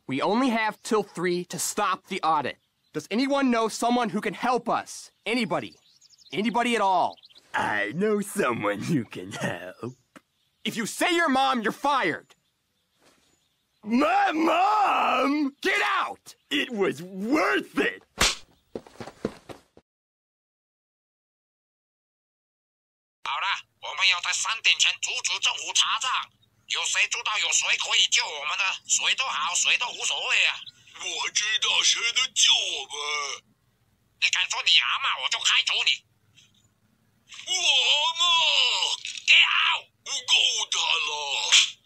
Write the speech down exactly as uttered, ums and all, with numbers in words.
We only have till three to stop the audit. Does anyone know someone who can help us? Anybody? Anybody at all? I know someone who can help. If you say your mom, you're fired. My mom? Get out! It was worth it! 好了，我们要在三点前阻止政府查账。有谁知道有谁可以救我们的？谁都好，谁都无所谓啊。 我知道谁能救我们。 你敢说你阿嬷，我就开除你。 我阿嬷， Get out！ 不够他了。